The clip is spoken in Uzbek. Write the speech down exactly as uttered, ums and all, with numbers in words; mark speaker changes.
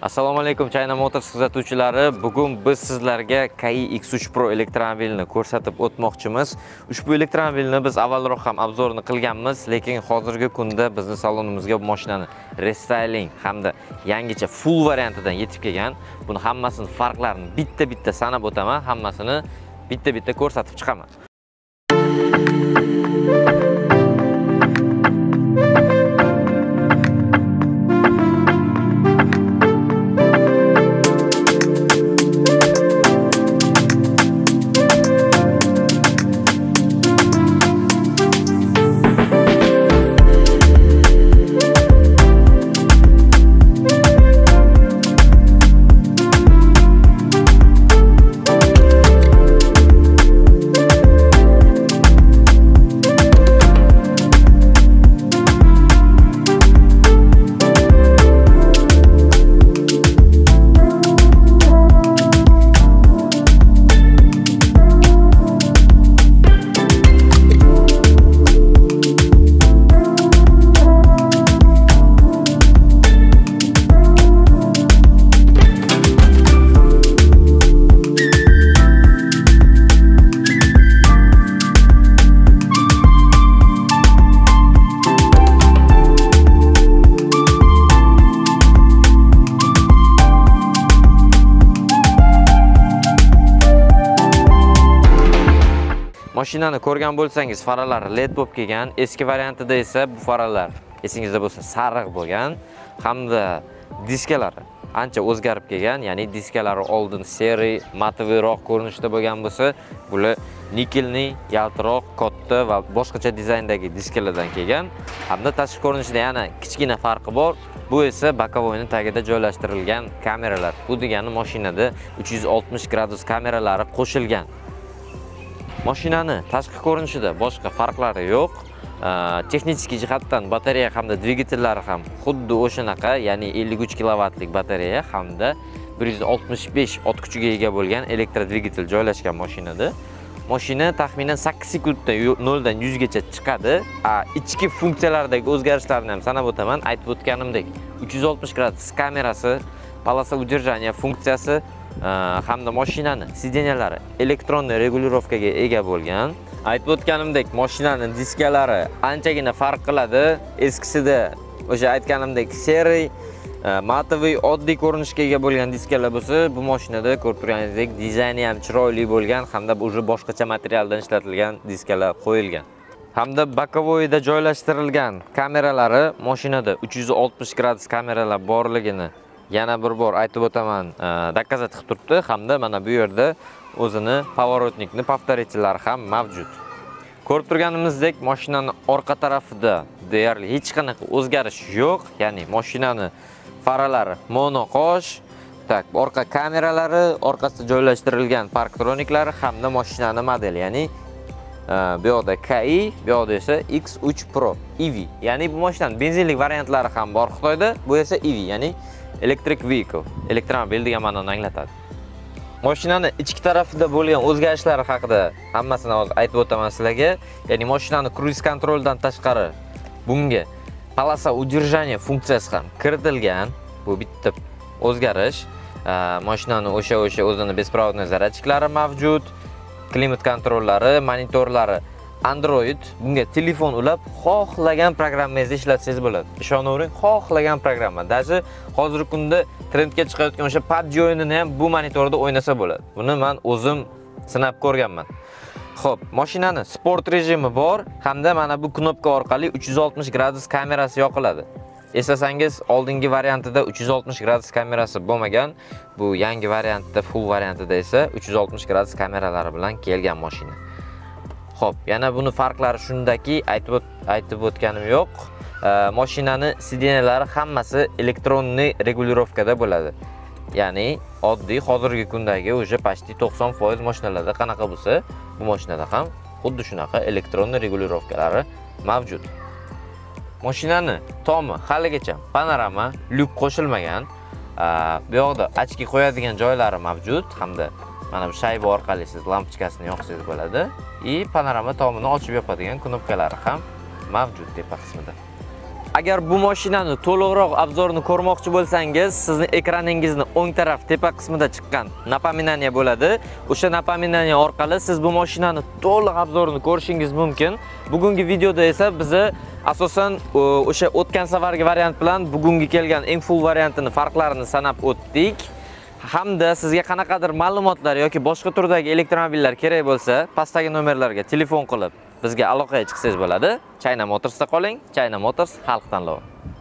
Speaker 1: Assalomu alaykum China Motors kuzatuvchilari. Bugun biz sizlarga K I X uch Pro elektromobilini ko'rsatib o'tmoqchimiz. Ushbu elektromobilni biz avvalroq ham obzorini qilganmiz, lekin hozirgi kunda bizning salonimizga bu mashinani restyling hamda yangicha full variantidan yetib kelgan. Buni hammasini farqlarini bitta-bitta sanab o'taman, hammasini bitta-bitta ko'rsatib chiqaman. Mashinani ko'rgan bo'lsangiz, faralari L E D bo'lib kelgan. Eski variantida esa bu faralar esingizda bo'lsa sariq bo'lgan, hamda diskalari ancha o'zgarib kelgan. Ya'ni diskalari oldin seri, mataviyroq ko'rinishda bo'lgan bo'lsa, bular nikelni, yaltiroq, katta va boshqacha dizayndagi diskalardan kelgan. Hamda tashqi ko'rinishida yana kichkina farqi bor. Bu esa bokovoyning tagida joylashtirilgan kameralar. Bu degani mashinada uch yuz oltmish gradus kameralari qo'shilgan. Mashinani tashqi ko'rinishida boshqa farqlari yo'q. Texnik jihatdan batareya hamda dvigatellari ham xuddi o'shanaqa, ya'ni ellik uch kilovatlik batareya hamda bir yuz oltmish besh ot kuchiga ega bo'lgan elektrodvigatel joylashgan mashinada. Mashina taxminan sakkiz sekundda nol dan yuz gacha chiqadi. Ichki funksiyalardagi o'zgarishlarni ham sanab o'taman. Aytib o'tganimdek, uch yuz oltmish gradus kamerasi, polosa udержания funksiyasi hamda mashinani sideniyalari elektron regulirovkaga ega bo'lgan. Aytib o'tganimdek, mashinani diskalari anchagina farq qiladi. Eskisida o'sha aytganimdek seri, matoviy, oddiy ko'rinishga ega bo'lgan diskalar bo'lsa, bu mashinada ko'rib turganingizdek dizayni ham chiroyli bo'lgan hamda o'sha boshqacha materialdan ishlatilgan diskalar qo'yilgan. Hamda bokovoyda joylashtirilgan kameralari mashinada uch yuz oltmish gradus kameralar borligini yana bir bor aytib o'taman, dakazat qilib turibdi. Hamda mana bu yerda o'zini pavorotnikni повторителлari ham mavjud. Ko'rib turganimizdek, mashinani orqa tarafida deyarli hech qanaqa o'zgarish yo'q. Ya'ni mashinani faralari monoqosh, tak, orqa kameralari, orqasida joylashtirilgan parktroniklari hamda mashinani modeli, ya'ni bu yoqda K I, bu yoqda esa X uch Pro E V. Ya'ni bu mashinaning benzinlik variantlari ham bor Xitoyda, bu esa E V, ya'ni electric vehicle, elektromobil degan ma'noni anglatadi. Mashinani ichki tarafida bo'lgan o'zgarishlar haqida hammasini hozir aytib o'taman sizlarga. Ya'ni mashinani cruise kontroldan tashqari bunga polosa udержания funksiyasi ham kiritilgan. Bu bitta o'zgarish. Mashinani o'sha o'sha o'zini беспроводной zaryadchiklari mavjud, klimat kontrollari, monitorlari Android. Bunga telefon ulab xohlagan programmangizni ishlatsangiz bo'ladi. Ishonavering, xohlagan programma. Даже hozirgi kunda trendga chiqayotgan o'sha P U B G o'yinini ham bu monitorda o'ynasa bo'ladi. Buni men o'zim sinab ko'rganman. Xo'p, mashinani sport rejimi bor hamda mana bu knopka orqali uch yuz oltmish gradus kamerasi yoqiladi. Eslasangiz, oldingi variantida uch yuz oltmish gradus kamerasi bo'lmagan. Bu yangi variantda, full variantida esa uch yuz oltmish gradus kameralari bilan kelgan mashina. Xo'p, yana buni farqlari shundaki, aytib aytib o'tganim yo'q. Mashinani sideniyalari hammasi elektronniy regulirovkada bo'ladi. Ya'ni oddiy hozirgi kundagi o'sha почти to'qson foiz mashinalarda qanaqa bo'lsa, bu mashinada ham xuddi shunaqa elektronniy regulirovkalari mavjud. Mashinani tomi haligacha panorama, lyuk qo'shilmagan. Bu yoqda ochki qo'yadigan joylari mavjud hamda mana bu shayba orqali siz lampochkasini yoqsangiz bo'ladi. И panorama tomini ochib yopadigan knopkalari ham mavjud tepa qismida. Agar bu mashinani to'liqroq obzorini ko'rmoqchi bo'lsangiz, sizning ekraningizni o'ng taraf tepa qismida chiqqan napominaniya bo'ladi. O'sha napominaniya orqali siz bu mashinani to'liq obzorini ko'rishingiz mumkin. Bugungi videoda esa bizni asosan o'sha o'tgan safargi variant bilan bugungi kelgan eng full variantini farqlarini sanab o'tdik. Hamda sizga qanaqadir ma'lumotlar yoki boshqa turdagi elektromobillar kerak bo'lsa, pastdagi nomerlarga telefon qilib bizga aloqaga chiqsangiz bo'ladi. China Motorsda qoling. China Motors xalq tanlovi.